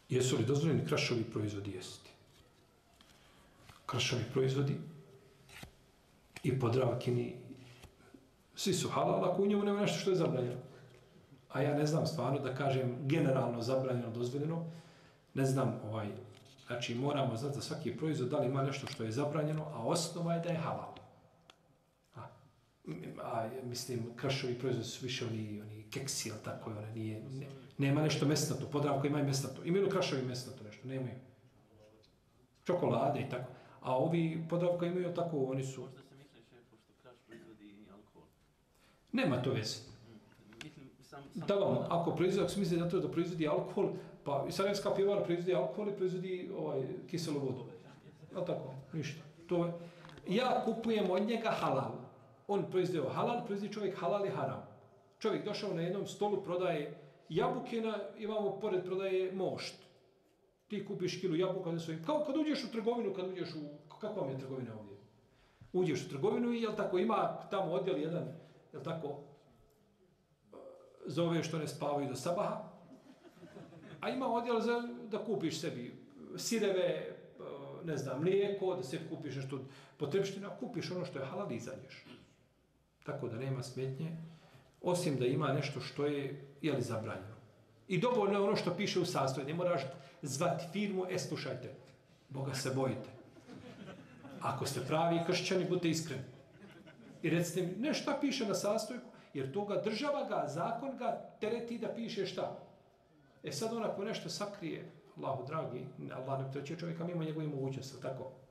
Jesu li dozvoljeni krašovi proizvodi jesti? Krašovi proizvodi i Podravkini, svi su halal, ako u njemu nema nešto što je zabranjeno. A ja ne znam stvarno da kažem generalno zabranjeno, dozvoljeno, ne znam, znači moramo znati za svaki proizvod da li ima nešto što je zabranjeno, a osnova je da je halal. Mislim, krašovi proizvodi su više oni keksi, ali tako, nema nešto mesnato, Podravka ima i mesnato. Imaju krašovi mesnato nešto, nemaju. Čokolade i tako. A ovi Podravka imaju tako, oni su... Možda se misli pošto kraš proizvodi alkohol. Nema to veze. Da vam, ako se misli da proizvodi alkohol, pa i Sarajevska pivara proizvodi alkohol i proizvodi kiselu vodu. Ali tako, ništa. Ja kupujem od njega halal. On proizveo halal, proizvodi čovjek halal i haram. Čovjek došao na jednom stolu, prodaje jabuke, imamo pored prodaje mošt. Ti kupiš kilu jabuka, kao kad uđeš u trgovinu, kakva vam je trgovina ovdje? Uđeš u trgovinu i, jel tako, ima tamo odjel jedan, jel tako, za ove što ne spavaju do sabaha, a ima odjel da kupiš sebi sireve, ne znam, mlijeko, da sebi kupiš nešto potrepština, kupiš ono što je halal i izađeš. Tako da nema smetnje, osim da ima nešto što je, jeli, zabranjeno. I dovoljno je ono što piše u sastojku, ne moraš zvati firmu, slušajte, Boga se bojite. Ako ste pravi kršćani, budite iskreni. I recite mi, ne šta piše na sastojku, jer toga država zakon ga tereti da piše šta. Sad on ako nešto sakrije, Allahu dragi, Allah ne treće čovjeka mimo njegove mogućnosti, tako?